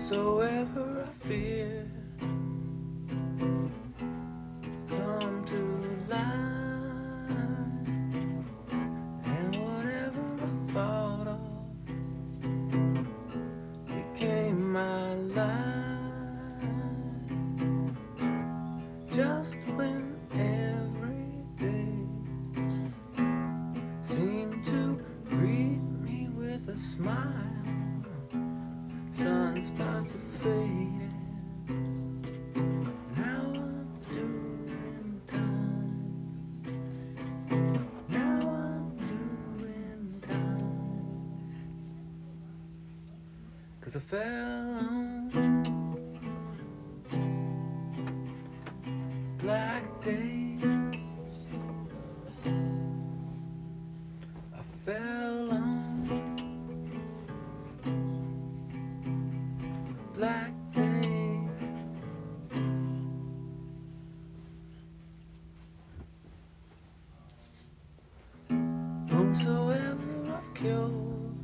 Whomsoever I fear come to light, and whatever I thought of became my life. Just when every day seemed to greet me with a smile, sunspots are fading. Now I'm doing time. Now I'm doing time. 'Cause I fell on black days. I fell on black days. Whomsoever I've killed,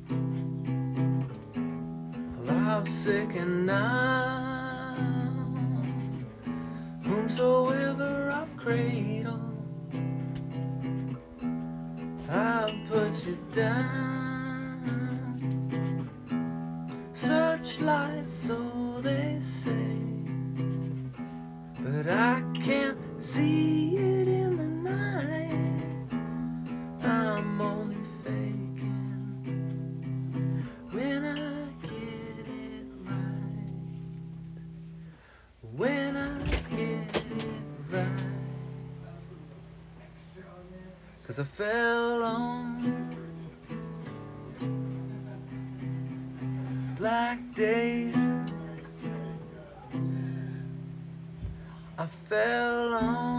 alive, sick, and now. Whomsoever I've cradled, I've put you down. Searchlight, so they say, but I can't see it in the night. I'm only faking when I get it right. When I get it right. 'Cause I fell on black days. I fell on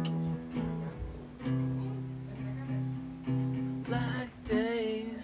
black days.